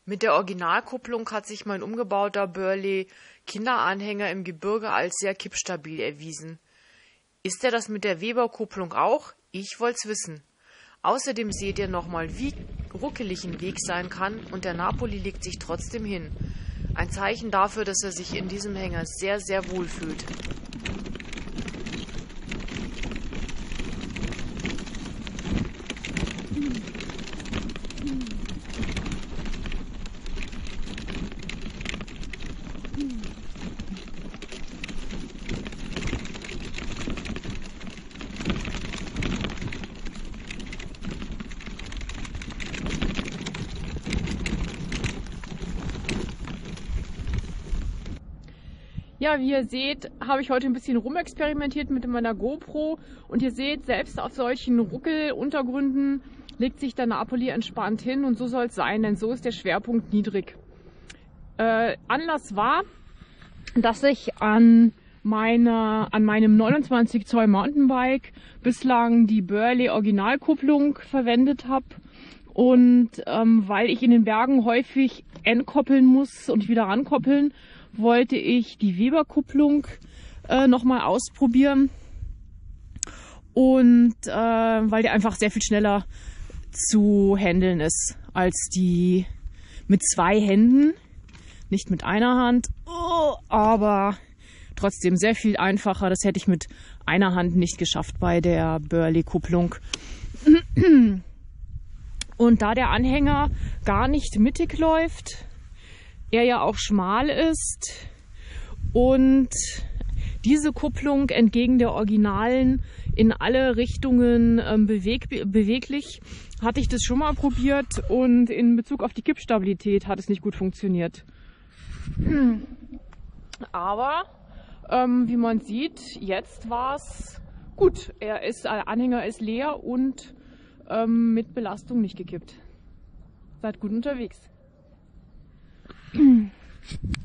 Mit der Originalkupplung hat sich mein umgebauter Burley Kinderanhänger im Gebirge als sehr kippstabil erwiesen. Ist er das mit der Weber-Kupplung auch? Ich wollt's wissen. Außerdem seht ihr nochmal, wie ruckelig ein Weg sein kann, und der Napoli legt sich trotzdem hin. Ein Zeichen dafür, dass er sich in diesem Hänger sehr, sehr wohl fühlt. Ja, wie ihr seht, habe ich heute ein bisschen rumexperimentiert mit meiner GoPro, und ihr seht, selbst auf solchen Ruckeluntergründen legt sich der Napoli entspannt hin, und so soll es sein, denn so ist der Schwerpunkt niedrig. Anlass war, dass ich an meinem 29 Zoll Mountainbike bislang die Burley Originalkupplung verwendet habe, und weil ich in den Bergen häufig entkoppeln muss und wieder rankoppeln, wollte ich die Weber-Kupplung nochmal ausprobieren, und weil die einfach sehr viel schneller zu handeln ist als die mit zwei Händen, nicht mit einer Hand, aber trotzdem sehr viel einfacher. Das hätte ich mit einer Hand nicht geschafft bei der Burley-Kupplung. Und da der Anhänger gar nicht mittig läuft, er ja auch schmal ist und diese Kupplung entgegen der Originalen in alle Richtungen beweglich, hatte ich das schon mal probiert, und in Bezug auf die Kippstabilität hat es nicht gut funktioniert. Aber wie man sieht, jetzt war es gut. Der Anhänger ist leer und mit Belastung nicht gekippt. Seid gut unterwegs.